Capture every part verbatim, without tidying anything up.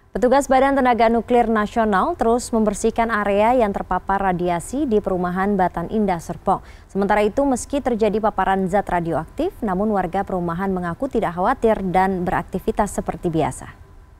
Petugas Badan Tenaga Nuklir Nasional terus membersihkan area yang terpapar radiasi di perumahan Batan Indah, Serpong. Sementara itu, meski terjadi paparan zat radioaktif, namun warga perumahan mengaku tidak khawatir dan beraktivitas seperti biasa.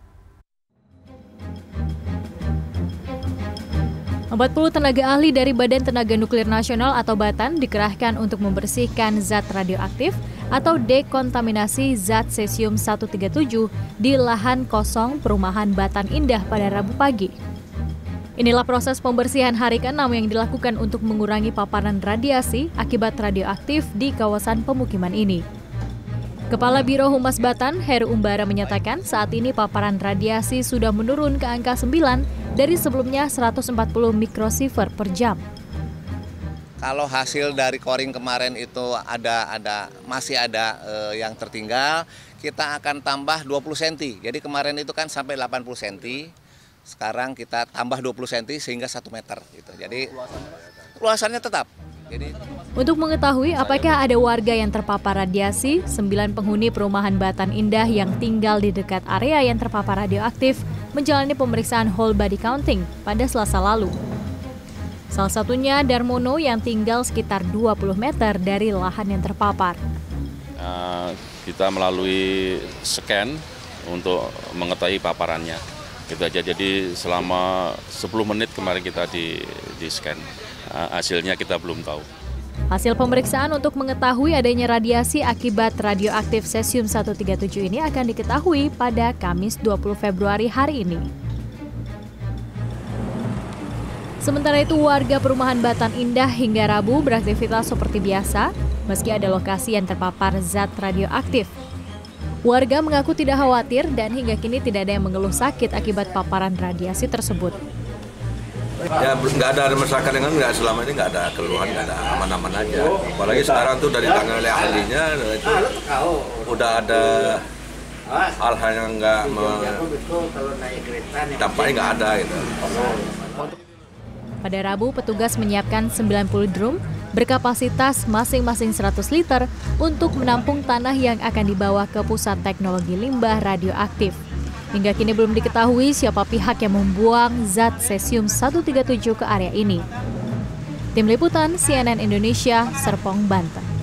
empat puluh tenaga ahli dari Badan Tenaga Nuklir Nasional atau Batan dikerahkan untuk membersihkan zat radioaktif atau dekontaminasi zat cesium seratus tiga puluh tujuh di lahan kosong perumahan Batan Indah pada Rabu pagi. Inilah proses pembersihan hari keenam yang dilakukan untuk mengurangi paparan radiasi akibat radioaktif di kawasan pemukiman ini. Kepala Biro Humas Batan, Heru Umbara menyatakan saat ini paparan radiasi sudah menurun ke angka sembilan dari sebelumnya seratus empat puluh mikrosievert per jam. Kalau hasil dari coring kemarin itu ada ada masih ada eh, yang tertinggal, kita akan tambah dua puluh sentimeter. Jadi kemarin itu kan sampai delapan puluh sentimeter, sekarang kita tambah dua puluh sentimeter sehingga satu meter gitu. Jadi luasannya tetap. Jadi, untuk mengetahui apakah ada warga yang terpapar radiasi, sembilan penghuni perumahan Batan Indah yang tinggal di dekat area yang terpapar radioaktif menjalani pemeriksaan whole body counting pada Selasa lalu. Salah satunya Darmono yang tinggal sekitar dua puluh meter dari lahan yang terpapar. Uh, kita melalui scan untuk mengetahui paparannya. Itu aja. Jadi selama sepuluh menit kemarin kita di, di scan. Uh, hasilnya kita belum tahu. Hasil pemeriksaan untuk mengetahui adanya radiasi akibat radioaktif cesium seratus tiga puluh tujuh ini akan diketahui pada Kamis dua puluh Februari hari ini. Sementara itu, warga perumahan Batan Indah hingga Rabu beraktivitas seperti biasa, meski ada lokasi yang terpapar zat radioaktif. Warga mengaku tidak khawatir dan hingga kini tidak ada yang mengeluh sakit akibat paparan radiasi tersebut. Ya, nggak ada masyarakat dengan nggak selama ini nggak ada keluhan, nggak ada aman-aman aja. Apalagi sekarang tuh dari tangan oleh ahlinya itu udah ada hal-hal yang nggak dampaknya nggak ada gitu. Pada Rabu, petugas menyiapkan sembilan puluh drum berkapasitas masing-masing seratus liter untuk menampung tanah yang akan dibawa ke pusat teknologi limbah radioaktif. Hingga kini belum diketahui siapa pihak yang membuang zat cesium seratus tiga puluh tujuh ke area ini. Tim Liputan C N N Indonesia, Serpong, Banten.